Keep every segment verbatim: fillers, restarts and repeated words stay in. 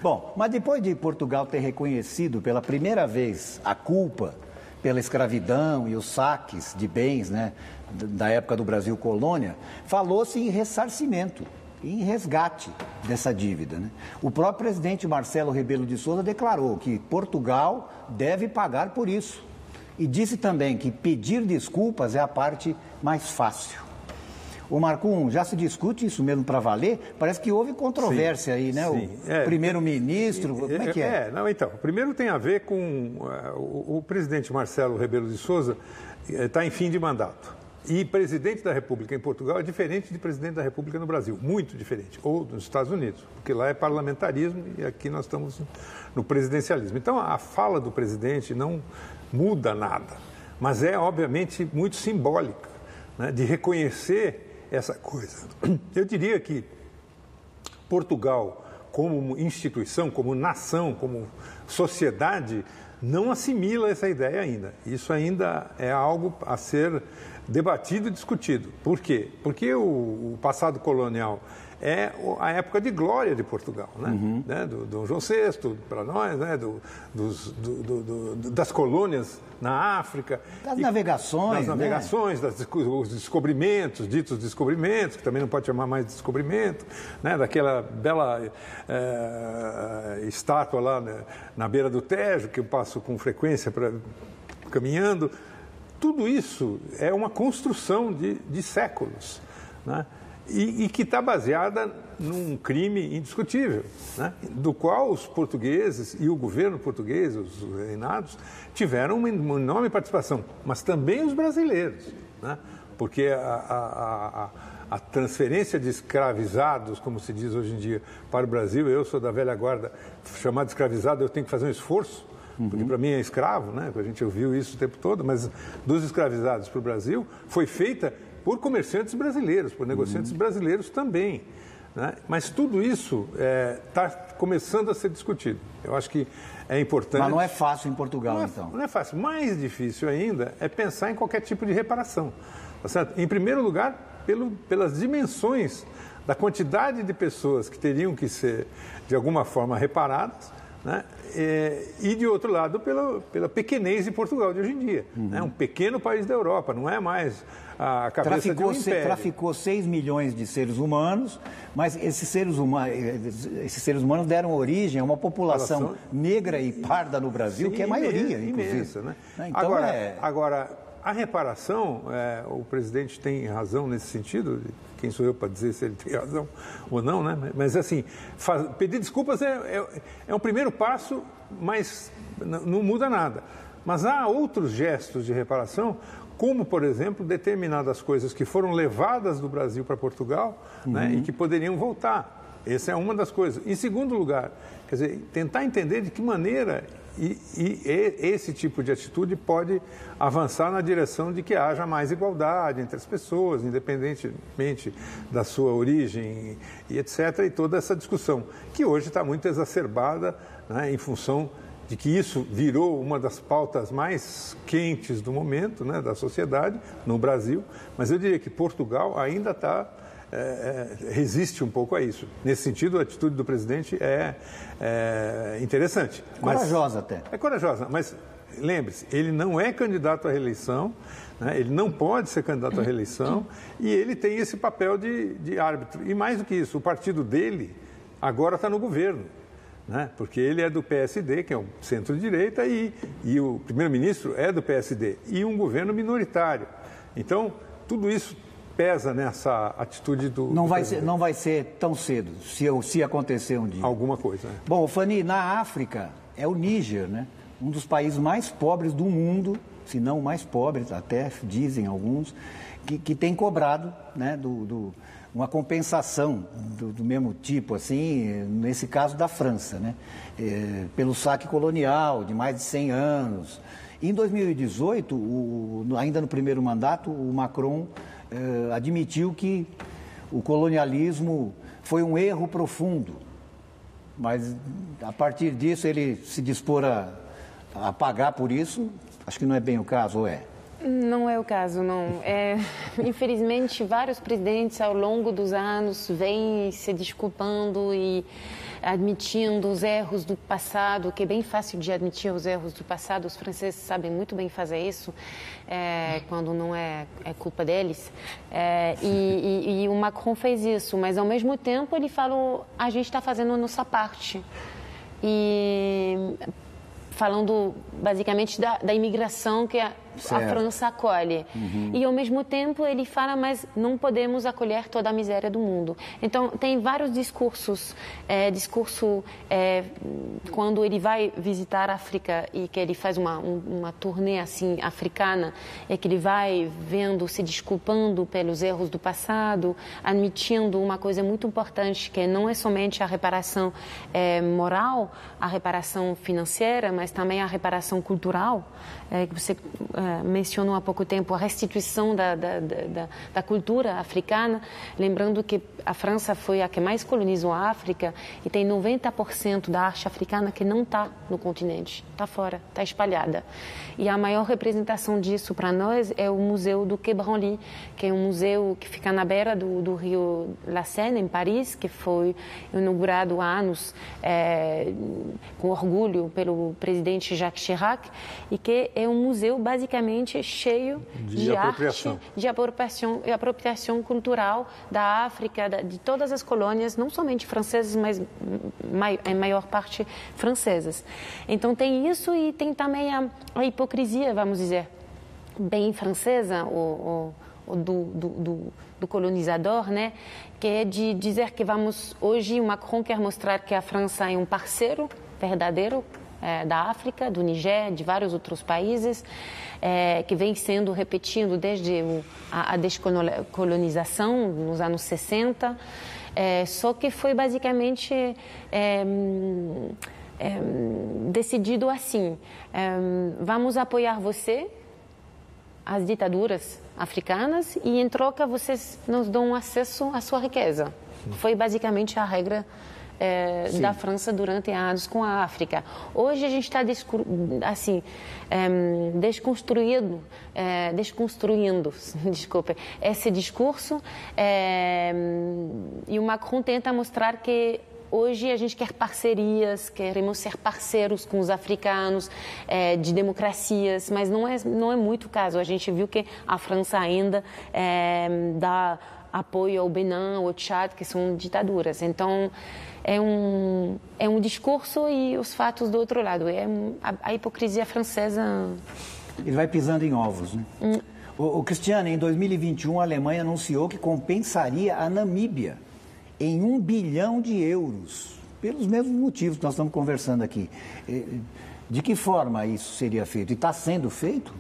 Bom, mas depois de Portugal ter reconhecido pela primeira vez a culpa pela escravidão e os saques de bens, né, da época do Brasil colônia, falou-se em ressarcimento, em resgate dessa dívida, né? O próprio presidente Marcelo Rebelo de Sousa declarou que Portugal deve pagar por isso. E disse também que pedir desculpas é a parte mais fácil. O Marcum, já se discute isso mesmo para valer? Parece que houve controvérsia sim, aí, né? Sim. O é, primeiro-ministro, como é que é? É, não, então, primeiro tem a ver com uh, o, o presidente Marcelo Rebelo de Sousa está uh, em fim de mandato. E presidente da República em Portugal é diferente de presidente da República no Brasil, muito diferente, ou nos Estados Unidos, porque lá é parlamentarismo e aqui nós estamos no presidencialismo. Então, a fala do presidente não muda nada, mas é, obviamente, muito simbólica, né, de reconhecer essa coisa. Eu diria que Portugal, como instituição, como nação, como sociedade, não assimila essa ideia ainda. Isso ainda é algo a ser debatido e discutido. Por quê? Porque o, o passado colonial é a época de glória de Portugal, né? Uhum. né? Do, do João sexto, para nós, né? do, dos, do, do, do, das colônias na África. Das e, navegações, Das navegações, né? das, os descobrimentos, ditos descobrimentos, que também não pode chamar mais de descobrimento, né? Daquela bela é, estátua lá na, na beira do Tejo, que eu passo com frequência pra, caminhando. Tudo isso é uma construção de, de séculos, né? E, e que está baseada num crime indiscutível, né? Do qual os portugueses e o governo português, os reinados, tiveram uma, uma enorme participação, mas também os brasileiros, né? Porque a, a, a, a transferência de escravizados, como se diz hoje em dia, para o Brasil, eu sou da velha guarda, chamado escravizado eu tenho que fazer um esforço, porque para mim é escravo, né? A gente ouviu isso o tempo todo, mas dos escravizados para o Brasil foi feita por comerciantes brasileiros, por negociantes uhum. brasileiros também, né? Mas tudo isso está é, começando a ser discutido. Eu acho que é importante... Mas não é fácil em Portugal, não é, então? Não é fácil. Mais difícil ainda é pensar em qualquer tipo de reparação. Tá certo? Em primeiro lugar, pelo, pelas dimensões da quantidade de pessoas que teriam que ser, de alguma forma, reparadas, né? É, e, de outro lado, pela, pela pequenez de Portugal de hoje em dia. Uhum. Né? Um pequeno país da Europa, não é mais a cabeça traficou de um império. Traficou seis milhões de seres humanos, mas esses seres, huma, esses seres humanos deram origem a uma população Relação... negra e parda no Brasil, Sim, que é a maioria, imensa, inclusive. Imensa, né? Então, agora, é... agora, a reparação, é, o presidente tem razão nesse sentido, quem sou eu para dizer se ele tem razão ou não, né? Mas, assim, faz, pedir desculpas é, é, é um primeiro passo, mas não, não muda nada. Mas há outros gestos de reparação, como, por exemplo, determinadas coisas que foram levadas do Brasil para Portugal, uhum. né, e que poderiam voltar. Essa é uma das coisas. Em segundo lugar, quer dizer, tentar entender de que maneira e, e, e esse tipo de atitude pode avançar na direção de que haja mais igualdade entre as pessoas, independentemente da sua origem e etcétera, e toda essa discussão, que hoje está muito exacerbada, né, em função de que isso virou uma das pautas mais quentes do momento, né, da sociedade no Brasil, mas eu diria que Portugal ainda está... É, é, resiste um pouco a isso. Nesse sentido, a atitude do presidente é, é interessante. Corajosa até. É corajosa, mas lembre-se, ele não é candidato à reeleição, né, ele não pode ser candidato à reeleição e ele tem esse papel de, de árbitro. E mais do que isso, o partido dele agora está no governo, né, porque ele é do P S D, que é um centro-direita, e, e o primeiro-ministro é do P S D, e um governo minoritário. Então, tudo isso pesa nessa atitude do... Não, do vai ser, não vai ser tão cedo, se, eu, se acontecer um dia. Alguma coisa, né? Bom, Fanny, na África é o Níger, né? Um dos países mais pobres do mundo, se não o mais pobre, até dizem alguns, que, que tem cobrado, né, do, do, uma compensação do, do mesmo tipo, assim, nesse caso da França, né? É, pelo saque colonial de mais de cem anos. Em dois mil e dezoito, o, ainda no primeiro mandato, o Macron... Uh, admitiu que o colonialismo foi um erro profundo, mas a partir disso ele se dispor a, a pagar por isso, acho que não é bem o caso, ou é? Não é o caso, não. É, infelizmente, vários presidentes ao longo dos anos vêm se desculpando e admitindo os erros do passado, que é bem fácil de admitir os erros do passado. Os franceses sabem muito bem fazer isso, é, quando não é, é culpa deles. É, e, e, e o Macron fez isso, mas ao mesmo tempo ele falou, a gente está fazendo a nossa parte. E falando basicamente da, da imigração que a, a França acolhe. Uhum. E, ao mesmo tempo, ele fala, mas não podemos acolher toda a miséria do mundo. Então, tem vários discursos. É, discurso, é, quando ele vai visitar a África e que ele faz uma, um, uma turnê assim, africana, é que ele vai vendo, se desculpando pelos erros do passado, admitindo uma coisa muito importante, que não é somente a reparação é, moral, a reparação financeira, mas também a reparação cultural, é, que você é, mencionou há pouco tempo, a restituição da, da, da, da cultura africana, lembrando que a França foi a que mais colonizou a África e tem noventa por cento da arte africana que não está no continente, está fora, está espalhada. E a maior representação disso para nós é o Museu do Quai Branly, que é um museu que fica na beira do, do rio La Seine, em Paris, que foi inaugurado há anos, é, com orgulho pelo presidente Jacques Chirac, e que é um museu basicamente cheio de, de arte, de apropriação, apropriação cultural da África, da, de todas as colônias, não somente francesas, mas mai, em maior parte francesas. Então tem isso e tem também a, a hipocrisia, vamos dizer, bem francesa, o, o, o do, do, do, do colonizador, né? Que é de dizer que vamos, hoje o Macron quer mostrar que a França é um parceiro verdadeiro é, da África, do Niger, de vários outros países, é, que vem sendo repetindo desde o, a, a descolonização nos anos sessenta, é, só que foi basicamente é, é, decidido assim, é, vamos apoiar você, as ditaduras africanas, e em troca vocês nos dão acesso à sua riqueza. Foi basicamente a regra é, da França durante anos com a África. Hoje a gente está assim, é, desconstruindo, é, desconstruindo desculpe, esse discurso, é, e o Macron tenta mostrar que hoje a gente quer parcerias, queremos ser parceiros com os africanos, é, de democracias, mas não é, não é muito o caso. A gente viu que a França ainda é, dá apoio ao Benin, ao Tchad, que são ditaduras. Então, é um, é um discurso e os fatos do outro lado. É a, a hipocrisia francesa. Ele vai pisando em ovos, né? Hum. O, o Cristiano, em dois mil e vinte e um, a Alemanha anunciou que compensaria a Namíbia em um bilhão de euros, pelos mesmos motivos que nós estamos conversando aqui. De que forma isso seria feito? E está sendo feito?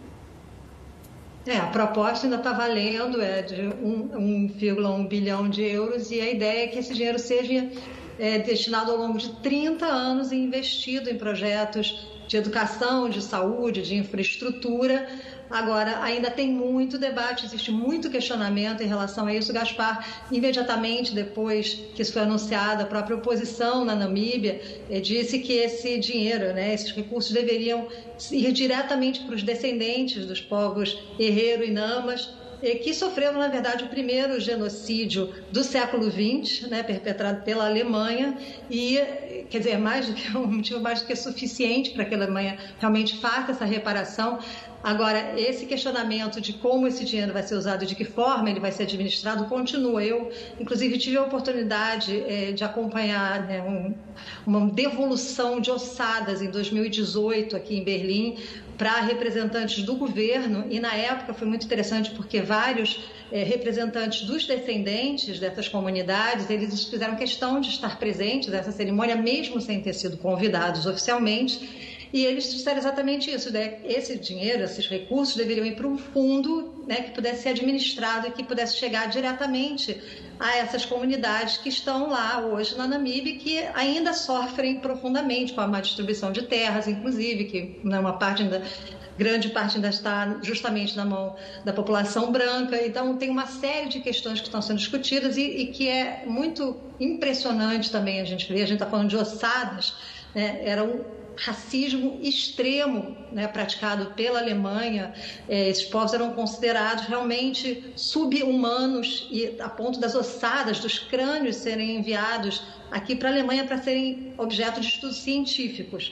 É, a proposta ainda está valendo, é de um vírgula um bilhão de euros, e a ideia é que esse dinheiro seja é, destinado ao longo de trinta anos e investido em projetos de educação, de saúde, de infraestrutura. Agora, ainda tem muito debate, existe muito questionamento em relação a isso. Gaspar, imediatamente depois que isso foi anunciado, a própria oposição na Namíbia eh, disse que esse dinheiro, né, esses recursos deveriam ir diretamente para os descendentes dos povos Herero e Namas, eh, que sofreram, na verdade, o primeiro genocídio do século vinte, né, perpetrado pela Alemanha, e, quer dizer, mais do que um motivo mais do que suficiente para que a Alemanha realmente faça essa reparação. Agora, esse questionamento de como esse dinheiro vai ser usado e de que forma ele vai ser administrado continua. Eu, inclusive, tive a oportunidade é, de acompanhar, né, um, uma devolução de ossadas em dois mil e dezoito aqui em Berlim para representantes do governo, e na época foi muito interessante porque vários é, representantes dos descendentes dessas comunidades, eles fizeram questão de estar presentes nessa cerimônia, mesmo sem ter sido convidados oficialmente. E eles disseram exatamente isso, né? Esse dinheiro, esses recursos deveriam ir para um fundo, né, que pudesse ser administrado e que pudesse chegar diretamente a essas comunidades que estão lá hoje na Namíbia, que ainda sofrem profundamente com a má distribuição de terras, inclusive, que uma parte ainda, grande parte ainda está justamente na mão da população branca. Então, tem uma série de questões que estão sendo discutidas e, e que é muito impressionante também a gente ver. A gente está falando de ossadas, né, era um racismo extremo, né, praticado pela Alemanha. É, esses povos eram considerados realmente sub-humanos, e a ponto das ossadas, dos crânios serem enviados aqui para a Alemanha para serem objeto de estudos científicos.